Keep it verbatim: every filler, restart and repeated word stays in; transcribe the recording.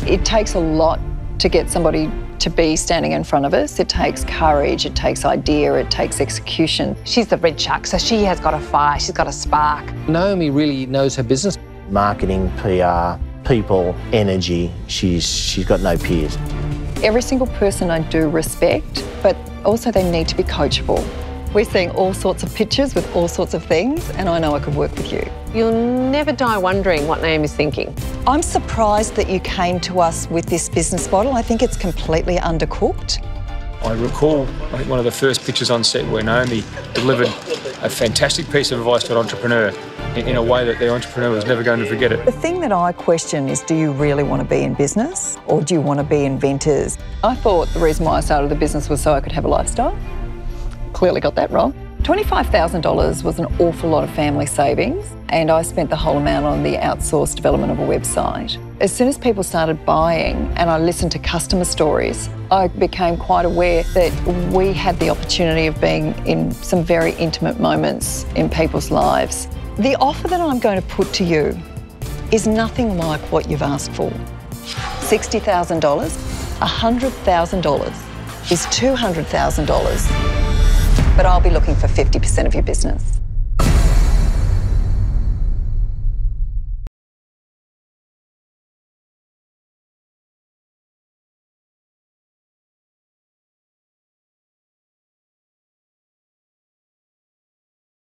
It takes a lot to get somebody to be standing in front of us. It takes courage, it takes idea, it takes execution. She's the red shark, so she has got a fire, she's got a spark. Naomi really knows her business. Marketing, P R, people, energy, she's, she's got no peers. Every single person I do respect, but also they need to be coachable. We're seeing all sorts of pictures with all sorts of things, and I know I could work with you. You'll never die wondering what Naomi's thinking. I'm surprised that you came to us with this business model. I think it's completely undercooked. I recall, I think, one of the first pictures on set where Naomi delivered a fantastic piece of advice to an entrepreneur in a way that the entrepreneur was never going to forget it. The thing that I question is, do you really want to be in business or do you want to be inventors? I thought the reason why I started the business was so I could have a lifestyle. Clearly got that wrong. twenty-five thousand dollars was an awful lot of family savings, and I spent the whole amount on the outsourced development of a website. As soon as people started buying and I listened to customer stories, I became quite aware that we had the opportunity of being in some very intimate moments in people's lives. The offer that I'm going to put to you is nothing like what you've asked for. sixty thousand dollars, one hundred thousand dollars is two hundred thousand dollars. But I'll be looking for fifty percent of your business.